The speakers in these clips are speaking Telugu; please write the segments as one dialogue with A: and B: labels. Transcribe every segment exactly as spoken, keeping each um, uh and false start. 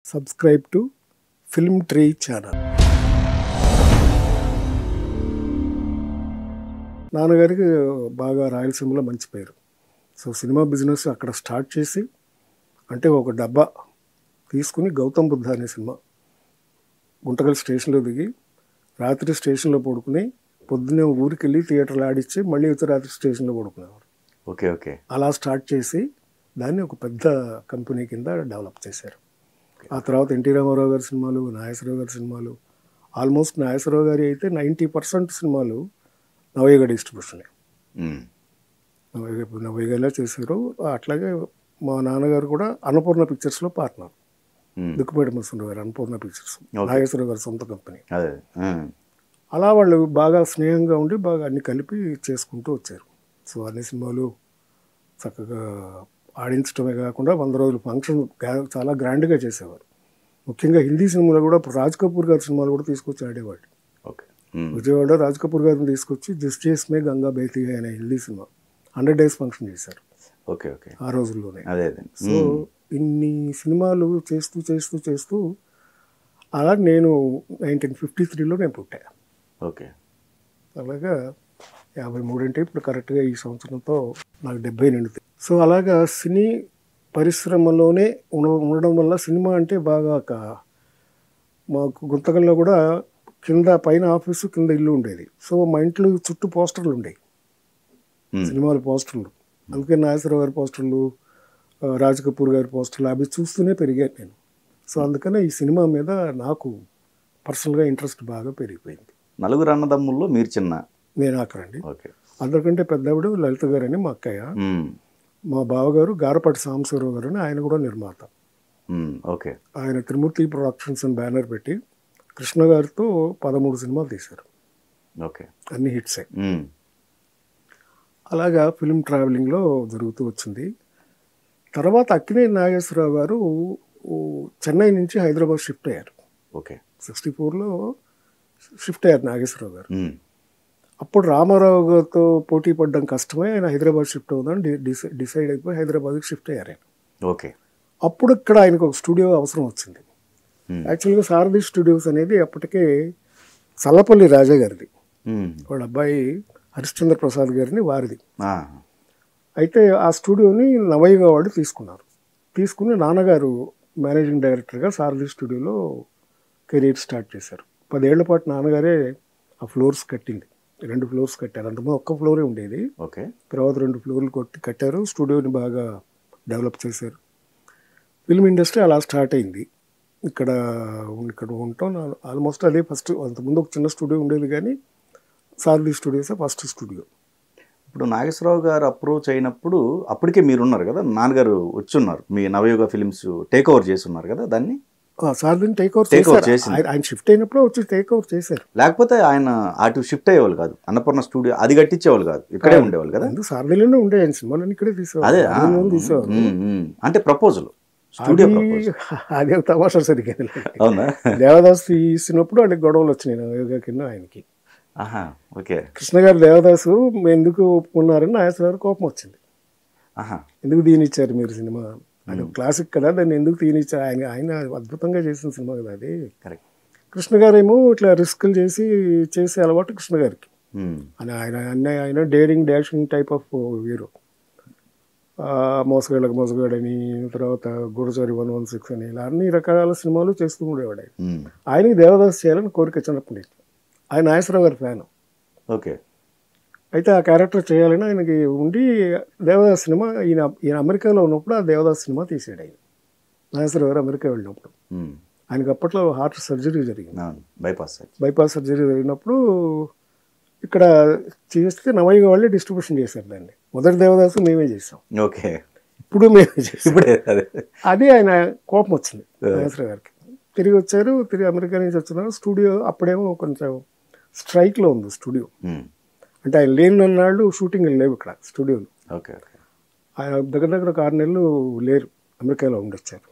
A: Subscribe to FilmTree channel. నాన్నగారికి బాగా రాయలసీమలో మంచి పేరు. సో సినిమా బిజినెస్ అక్కడ స్టార్ట్ చేసి అంటే ఒక డబ్బా తీసుకుని గౌతమ్ బుద్ధ అనే సినిమా గుంటకల్ స్టేషన్లో దిగి రాత్రి స్టేషన్లో పడుకుని పొద్దున్నే ఊరికి వెళ్ళి థియేటర్లో ఆడిచ్చి మళ్ళీ వచ్చి రాత్రి స్టేషన్లో పడుకునేవారు.
B: ఓకే ఓకే
A: అలా స్టార్ట్ చేసి దాన్ని ఒక పెద్ద కంపెనీ కింద డెవలప్ చేశారు. ఆ తర్వాత ఎన్టీ రామారావు గారి సినిమాలు, నాగేశ్వరరావు గారి సినిమాలు, ఆల్మోస్ట్ నాగేశ్వరరావు గారి అయితే నైంటీ పర్సెంట్ సినిమాలు నవయుగ డిస్ట్రిబ్యూషనే. నవయుగ నవయుగలా చేశారు. అట్లాగే మా నాన్నగారు కూడా అన్నపూర్ణ పిక్చర్స్లో పార్ట్నర్. దుక్కుపేట మసూరి గారు అన్నపూర్ణ పిక్చర్స్ నాగేశ్వరరావు గారి సొంత కంపెనీ. అలా వాళ్ళు బాగా స్నేహంగా ఉండి బాగా అన్ని కలిపి చేసుకుంటూ వచ్చారు. సో అన్ని సినిమాలు చక్కగా ఆడించడమే కాకుండా వంద రోజుల ఫంక్షన్ చాలా గ్రాండ్గా చేసేవారు. ముఖ్యంగా హిందీ సినిమాలు కూడా రాజ్ కపూర్ గారి సినిమాలు కూడా తీసుకొచ్చి ఆడేవాళ్ళు. విజయవాడ రాజ్ కపూర్ గారిని తీసుకొచ్చి జస్టిస్ మే గంగా బేతి అనే Hindi cinema hundred days function చేశారు.
B: ఓకే ఓకే
A: ఆ రోజుల్లోనే.
B: అదే
A: సో ఇన్ని సినిమాలు చేస్తూ చేస్తూ చేస్తూ అలా నేను నైన్టీన్ ఫిఫ్టీ త్రీలో నేను పుట్టా.
B: ఓకే
A: అలాగా యాభై మూడంటే ఇప్పుడు కరెక్ట్గా ఈ సంవత్సరంతో నాకు డెబ్బై నిండుతుంది. సో అలాగా సినీ పరిశ్రమలోనే ఉండ ఉండడం వల్ల సినిమా అంటే బాగా ఒక మాకు గుంతకల్లో కూడా కింద పైన ఆఫీసు కింద ఇల్లు ఉండేది. సో మా ఇంట్లో చుట్టూ పోస్టర్లు ఉండేవి, సినిమాల పోస్టర్లు. అందుకే నాగేశ్వరరావు గారి పోస్టర్లు, రాజ్ కపూర్ గారి పోస్టర్లు అవి చూస్తూనే పెరిగాను నేను. సో అందుకనే ఈ సినిమా మీద నాకు పర్సనల్గా ఇంట్రెస్ట్ బాగా పెరిగిపోయింది.
B: నలుగురు అన్నదమ్ముల్లో మీరు చిన్న?
A: నేను ఆఖరండి.
B: ఓకే.
A: అందరికంటే పెద్దవిడు లలిత గారు అని మా అక్కయ్య. మా బావగారు గారపాటి సాంబశివరావు గారు అని ఆయన కూడా నిర్మాత.
B: ఓకే.
A: ఆయన త్రిమూర్తి ప్రొడక్షన్స్ అని బ్యానర్ పెట్టి కృష్ణ గారితో పదమూడు సినిమాలు తీశారు.
B: ఓకే.
A: అన్ని హిట్సే. అలాగా ఫిల్మ్ ట్రావెలింగ్లో జరుగుతూ వచ్చింది. తర్వాత అక్కినేని నాగేశ్వరరావు గారు చెన్నై నుంచి హైదరాబాద్ షిఫ్ట్ అయ్యారు.
B: ఓకే.
A: సిక్స్టీ ఫోర్లో షిఫ్ట్ అయ్యారు నాగేశ్వరరావు గారు. అప్పుడు రామారావు గారితో పోటీ పడడం కష్టమై ఆయన హైదరాబాద్ షిఫ్ట్ అవుదాం డిసైడ్ అయిపోయి హైదరాబాద్కి షిఫ్ట్ అయ్యారు ఆయన.
B: ఓకే.
A: అప్పుడు ఇక్కడ ఆయనకు ఒక స్టూడియో అవసరం వచ్చింది. యాక్చువల్గా సారథి స్టూడియోస్ అనేది అప్పటికే చల్లపల్లి రాజా గారిది, వాళ్ళ అబ్బాయి హరిశ్చంద్ర ప్రసాద్ గారిని వారిది. అయితే ఆ స్టూడియోని నవయుగ వాళ్ళు తీసుకున్నారు. తీసుకుని నాన్నగారు మేనేజింగ్ డైరెక్టర్గా సారథి స్టూడియోలో కెరీర్ స్టార్ట్ చేశారు. పదేళ్ల పాటు నాన్నగారే ఆ ఫ్లోర్స్ కట్టింది. రెండు ఫ్లోర్స్ కట్టారు. అంతకుముందు ఒక్క ఫ్లోరే ఉండేది.
B: ఓకే.
A: తర్వాత రెండు ఫ్లోర్లు కొట్టి కట్టారు. స్టూడియోని బాగా డెవలప్ చేశారు. ఫిల్మ్ ఇండస్ట్రీ అలా స్టార్ట్ అయింది. ఇక్కడ ఇక్కడ ఉంటాం ఆల్మోస్ట్ అదే ఫస్ట్. అంతకుముందు ఒక చిన్న స్టూడియో ఉండేది కానీ సారథి స్టూడియోసే ఫస్ట్ స్టూడియో.
B: ఇప్పుడు నాగేశ్వరరావు గారు అప్రోచ్ అయినప్పుడు అప్పటికే మీరున్నారు కదా, నాన్నగారు వచ్చి ఉన్నారు, మీ నవయుగ ఫిలిమ్స్ టేక్ ఓవర్ చేసి ఉన్నారు కదా దాన్ని.
A: సారథిని టేక్ ఓవర్ చేసి ఆయన షిఫ్ట్ అయినప్పుడు వచ్చి టేక్ ఓవర్ చేశారు.
B: లేకపోతే ఆయన అటు షిఫ్ట్ అయ్యేవాళ్ళు కాదు, అన్నపూర్ణ స్టూడియో అది కట్టించేవాళ్ళు కాదు, ఇక్కడే ఉండేవాళ్ళు కదా.
A: సారథిలోనే ఉండే ఆయన సినిమాలన్నీ ఇక్కడే తీసేవారు.
B: అదే
A: తీసేవారు.
B: అంటే ప్రపోజల్ స్టూడియో
A: అదే తమాషా సరిగ్గా.
B: అవునా?
A: దేవదాసు తీసినప్పుడు వాళ్ళకి గొడవలు వచ్చినాయి నవయుగ కింద ఆయనకి.
B: ఓకే.
A: కృష్ణ గారు దేవదాసు ఎందుకు ఒప్పుకున్నారని నాగేశ్వరరావు కోపం వచ్చింది. ఎందుకు తీనిచ్చారు మీరు సినిమా, అది క్లాసిక్ కదా, దాన్ని ఎందుకు తీనిచ్చారు, ఆయన ఆయన అద్భుతంగా చేసిన సినిమా కదా అది.
B: కరెక్ట్.
A: కృష్ణ గారేమో ఇట్లా రిస్కులు చేసి చేసే అలవాటు కృష్ణ గారికి. అని ఆయన అన్నీ ఆయన daring dashing type of hero. మోసగాళ్ళకి మోసగాడని, తర్వాత గురజారి వన్ వన్ సిక్స్ అని, ఇలా అన్ని రకాల సినిమాలు చేస్తూ ఉండేవాడు ఆయన. ఆయనకి దేవదాస్ చేయాలని కోరిక చిన్నప్పటి నుంచి. ఆయన నాగేశ్వరరావు గారి ఫ్యాను.
B: ఓకే.
A: అయితే ఆ క్యారెక్టర్ చేయాలని ఆయనకి ఉండి దేవదాస్ సినిమా ఈయన ఈయన అమెరికాలో ఉన్నప్పుడు ఆ దేవదాస్ సినిమా తీసాడు ఆయన. నాగేశ్వరరావు గారు అమెరికా వెళ్ళినప్పుడు ఆయనకి అప్పట్లో హార్ట్ సర్జరీ జరిగింది.
B: బైపాస్
A: బైపాస్ సర్జరీ జరిగినప్పుడు ఇక్కడ చేస్తే నవయుగ వాళ్ళే డిస్ట్రిబ్యూషన్ చేశారు దాన్ని. మొదటి దేవదాసు మేమే చేసాం.
B: ఓకే.
A: ఇప్పుడు మేమే చేసాం. అది ఆయన కోపం వచ్చింది నాగేశ్వరరావు గారికి. తిరిగి వచ్చారు, తిరిగి అమెరికా నుంచి వచ్చినారు. స్టూడియో అప్పుడేమో కొంచెం స్ట్రైక్లో ఉంది స్టూడియో. అంటే ఆయన లేని నాళ్ళు షూటింగ్ లేవు ఇక్కడ స్టూడియోలో.
B: ఓకే.
A: ఆయన దగ్గర దగ్గర ఒక ఆరు నెలలు లేరు, అమెరికాలో ఉండొచ్చారు.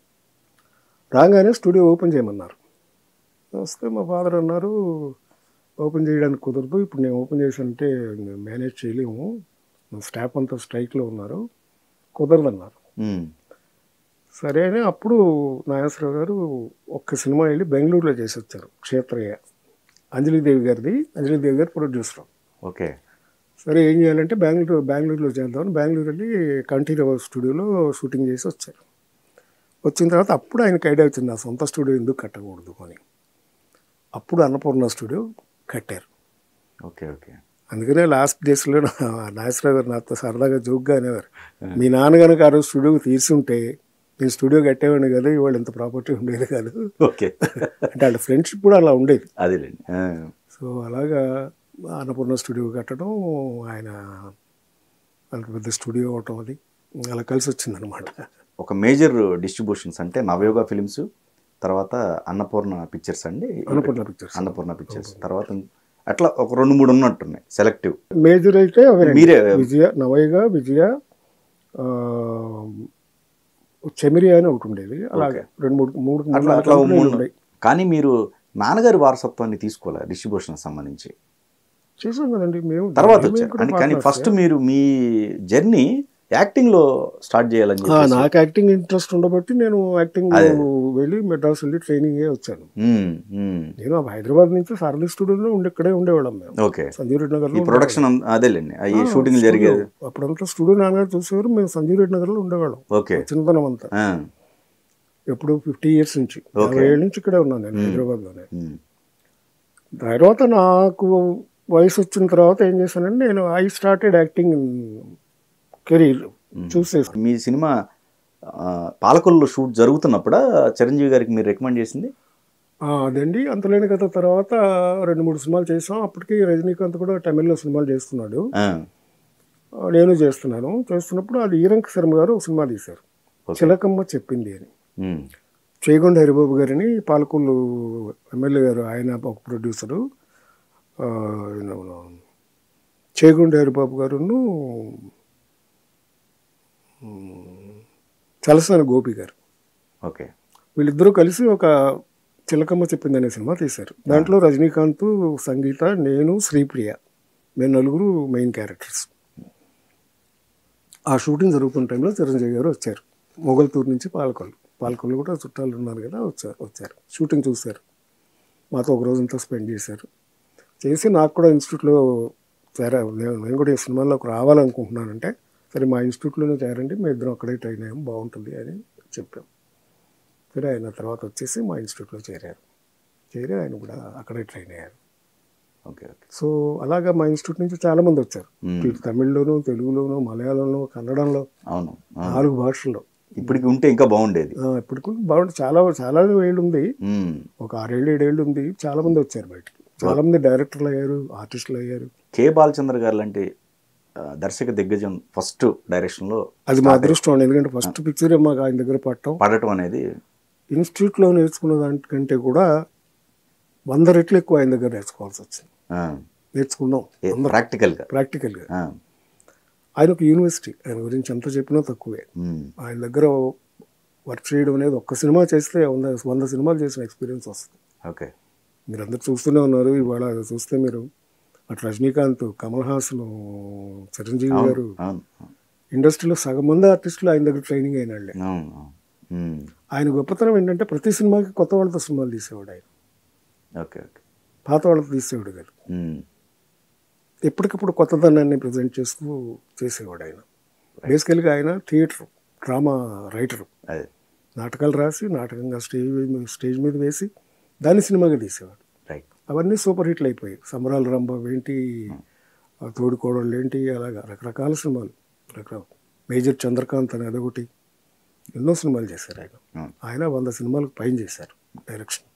A: రాగానే స్టూడియో ఓపెన్ చేయమన్నారు. వస్తే మా ఫాదర్ అన్నారు ఓపెన్ చేయడానికి కుదరదు, ఇప్పుడు నేను ఓపెన్ చేశానంటే మేనేజ్ చేయలేము, స్టాఫ్ అంతా స్ట్రైక్లో ఉన్నారు, కుదరదన్నారు. సరే అని అప్పుడు నాగేశ్వరరావు గారు ఒక్క సినిమా వెళ్ళి బెంగళూరులో చేసి వచ్చారు, క్షేత్రయ్య, అంజలిదేవి గారిది. అంజలిదేవి గారు ప్రొడ్యూసర్.
B: ఓకే.
A: సరే ఏం చేయాలంటే బెంగళూరు బెంగళూరులో చేద్దామని బెంగళూరు వెళ్ళి కంఠీరవ స్టూడియోలో షూటింగ్ చేసి వచ్చారు. వచ్చిన తర్వాత అప్పుడు ఆయనకి ఐడియా వచ్చింది, నా సొంత స్టూడియో ఎందుకు కట్టకూడదు అని. అప్పుడు అన్నపూర్ణ స్టూడియో కట్టారు.
B: Okay okay.
A: అందుకనే లాస్ట్ డేస్లో నాగేశ్వరరావు గారు నాతో సరదాగా జోక్గా అనేవారు, మీ నాన్న కనుక ఆ రోజు స్టూడియోకి తీసుంటే నేను స్టూడియో కట్టేవాడిని కదా, ఇవాళ ఇంత ప్రాపర్టీ ఉండేది కాదు.
B: ఓకే.
A: అంటే వాళ్ళ ఫ్రెండ్షిప్ కూడా అలా ఉండేది.
B: అదేలేండి.
A: సో అలాగా అన్నపూర్ణ స్టూడియో కట్టడం, ఆయన వాళ్ళకి పెద్ద స్టూడియో అవటం, అది అలా కలిసి వచ్చిందనమాట.
B: ఒక మేజర్ డిస్ట్రిబ్యూషన్స్ అంటే నవయోగ ఫిలిమ్స్, తర్వాత అన్నపూర్ణ పిక్చర్స్ అండి.
A: అన్నపూర్ణ పిక్చర్స్
B: అన్నపూర్ణ పిక్చర్స్ తర్వాత అట్లా ఒక రెండు మూడు ఉన్నట్టున్నాయి సెలెక్టివ్.
A: మేజర్ అయితే
B: మీరే
A: విజయ, నవయుగ, విజయ, చెమిరియా అని ఒకటి ఉండేది. అలాగే రెండు మూడు మూడు
B: అట్లా అట్లా మూడు. కానీ మీరు నాన్నగారి వారసత్వాన్ని తీసుకోవాలి డిస్ట్రిబ్యూషన్ సంబంధించి.
A: చేసాం కదండి మేము,
B: తర్వాత వచ్చారు. కానీ ఫస్ట్ మీరు మీ జర్నీ యాక్టింగ్లో స్టార్ట్ చేయాలని.
A: నాకు యాక్టింగ్ ఇంట్రెస్ట్ ఉండబట్టి నేను యాక్టింగ్ వెళ్ళి మెడ్రాస్ వెళ్ళి ట్రైనింగ్ వచ్చాను. నేను హైదరాబాద్ నుంచి సారథి స్టూడియోలో ఉండి ఇక్కడే ఉండేవాళ్ళం మేము.
B: ఓకే.
A: సంజీవ్ రెడ్డి నగర్ లో
B: ప్రొడక్షన్ అదేలేండి, షూటింగ్ జరిగేది.
A: అప్పుడంతా స్టూడియో నాన్నగారు చూసేవారు, మేము సంజీవ్ రెడ్డి నగర్ లో ఉండేవాళ్ళం.
B: ఓకే.
A: చిన్నతనం అంతా ఎప్పుడు ఫిఫ్టీ ఇయర్స్ నుంచి, యాభై ఏళ్ళ నుంచి ఇక్కడే ఉన్నాను నేను హైదరాబాద్ లోనే. తర్వాత నాకు వయసు వచ్చిన తర్వాత ఏం చేశానంటే నేను ఐ స్టార్టెడ్ యాక్టింగ్ కెరీర్ చూసేసి.
B: మీ సినిమా పాలకొల్లులో షూట్ జరుగుతున్నప్పుడు చిరంజీవి గారికి మీరు రికమెండ్ చేసింది
A: అదండి. అంతలేని కథ తర్వాత రెండు మూడు సినిమాలు చేసాం. అప్పటికి రజనీకాంత్ కూడా తమిళ్లో సినిమాలు చేస్తున్నాడు, నేను చేస్తున్నాను. చేస్తున్నప్పుడు అది ఈరంక శర్మ గారు ఒక సినిమా తీశారు, చిలకమ్మ చెప్పింది అని. చేగొండ హరిబాబు గారిని పాలకొల్లు ఎమ్మెల్యే గారు, ఆయన ఒక ప్రొడ్యూసరు, చేగొండ హరిబాబు గారును చలసాని గోపి గారు,
B: ఓకే,
A: వీళ్ళిద్దరూ కలిసి ఒక చిలకమ్మ చెప్పింది అనే సినిమా తీశారు. దాంట్లో రజనీకాంత్, సంగీత, నేను, శ్రీప్రియ, మేము నలుగురు మెయిన్ క్యారెక్టర్స్. ఆ షూటింగ్ జరుగుతున్న టైంలో చిరంజీవి గారు వచ్చారు మొగల్తూరు నుంచి పాలకొల్లు. పాలకొల్లు కూడా చుట్టాలు ఉన్నారు కదా, వచ్చారు వచ్చారు షూటింగ్ చూశారు, మాతో ఒక రోజంతా స్పెండ్ చేశారు. చేసి నాకు కూడా ఇన్స్టిట్యూట్లో చేరా, నేను నేను కూడా ఈ సినిమాలోకి రావాలనుకుంటున్నానంటే, సరే మా ఇన్స్టిట్యూట్లోనే చేరండి, మేము ఇద్దరం అక్కడే ట్రైన్ అయ్యాం, బాగుంటుంది అని చెప్పాం. సరే ఆయన తర్వాత వచ్చేసి మా ఇన్స్టిట్యూట్లో చేరారు. చేరి ఆయన కూడా అక్కడే ట్రైన్ అయ్యారు.
B: Okay okay.
A: సో అలాగా మా ఇన్స్టిట్యూట్ నుంచి చాలామంది వచ్చారు, తమిళ్లోను, తెలుగులోను, మలయాళంలో, కన్నడంలో,
B: అవును,
A: నాలుగు భాషల్లో.
B: ఇప్పటికి ఉంటే ఇంకా బాగుండేది.
A: ఇప్పటికి బాగుంటుంది, చాలా చాలా ఏళ్ళు ఉంది, ఒక ఆరేళ్ళు ఏడేళ్ళు ఉంది. చాలా మంది వచ్చారు బయటికి, చాలా మంది డైరెక్టర్లు అయ్యారు, ఆర్టిస్టులు అయ్యారు.
B: కే బాలచంద్ర గారు లాంటి దర్శక దిగ్గజం ఫస్ట్ డైరెక్షన్లో
A: అది మా అదృష్టం. ఎందుకంటే ఫస్ట్ పిక్చర్ మాకు ఆయన దగ్గర పట్టడం
B: పడటం అనేది
A: ఇన్స్టిట్యూట్లో నేర్చుకున్న దానికంటే కూడా వంద రెట్లు ఎక్కువ ఆయన దగ్గర నేర్చుకోవాల్సి వచ్చింది. నేర్చుకున్నాం
B: ప్రాక్టికల్గా
A: ప్రాక్టికల్గా ఆయన ఒక యూనివర్సిటీ, ఆయన గురించి ఎంత చెప్పినా తక్కువే. ఆయన దగ్గర వర్క్ చేయడం అనేది, ఒక్క సినిమా చేస్తే వంద వంద సినిమాలు చేసిన ఎక్స్పీరియన్స్ వస్తుంది.
B: ఓకే.
A: మీరు అందరు చూస్తూనే ఉన్నారు, ఇవాళ చూస్తే మీరు అటు రజనీకాంత్, కమల్ హాసన్, చిరంజీవి గారు, ఇండస్ట్రీలో సగం మంది ఆర్టిస్టులు ఆయన దగ్గర ట్రైనింగ్ అయిన వాళ్ళే. ఆయన గొప్పతనం ఏంటంటే ప్రతి సినిమాకి కొత్త వాళ్ళతో సినిమాలు తీసేవాడు ఆయన.
B: Okay okay.
A: పాత వాళ్ళతో తీసేవాడు కాదు, ఎప్పటికప్పుడు కొత్తదనాన్ని ప్రజెంట్ చేస్తూ చేసేవాడు ఆయన. బేసికల్గా ఆయన థియేటర్ డ్రామా రైటరు, నాటకాలు రాసి నాటకంగా స్టేజ్ స్టేజ్ మీద వేసి దాన్ని సినిమాగా తీసేవాడు. అవన్నీ సూపర్ హిట్లు అయిపోయాయి. సంబరాల రంభ ఏంటి, తోడుకోడళ్ళు ఏంటి, అలాగా రకరకాల సినిమాలు, రకరకాల మేజర్ చంద్రకాంత్ అని అదొకటి, ఎన్నో సినిమాలు చేశారు ఆయన. ఆయన వంద సినిమాలకు పైన చేశారు డైరెక్షన్.